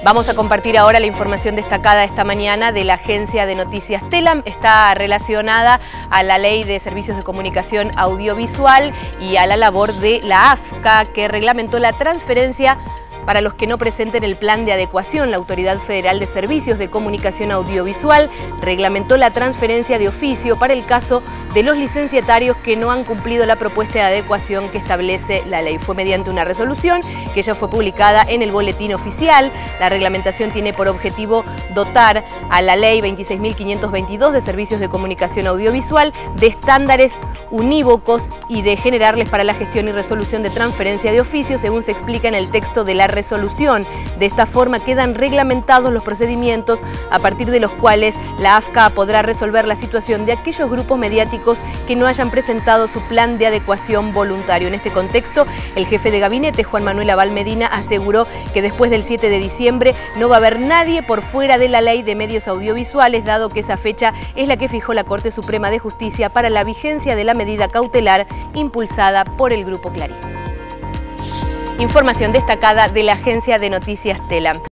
Vamos a compartir ahora la información destacada esta mañana de la agencia de noticias Telam. Está relacionada a la Ley de Servicios de Comunicación Audiovisual y a la labor de la AFCA, que reglamentó la transferencia para los que no presenten el plan de adecuación. La Autoridad Federal de Servicios de Comunicación Audiovisual reglamentó la transferencia de oficio para el caso de los licenciatarios que no han cumplido la propuesta de adecuación que establece la ley. Fue mediante una resolución que ya fue publicada en el Boletín Oficial. La reglamentación tiene por objetivo dotar a la Ley 26.522 de Servicios de Comunicación Audiovisual de estándares unívocos y de generarles para la gestión y resolución de transferencia de oficio, según se explica en el texto de la resolución. De esta forma quedan reglamentados los procedimientos a partir de los cuales la AFCA podrá resolver la situación de aquellos grupos mediáticos que no hayan presentado su plan de adecuación voluntario. En este contexto, el jefe de gabinete, Juan Manuel Abal Medina, aseguró que después del 7 de diciembre no va a haber nadie por fuera de la Ley de Medios Audiovisuales, dado que esa fecha es la que fijó la Corte Suprema de Justicia para la vigencia de la medida cautelar impulsada por el Grupo Clarín. Información destacada de la agencia de noticias Telam.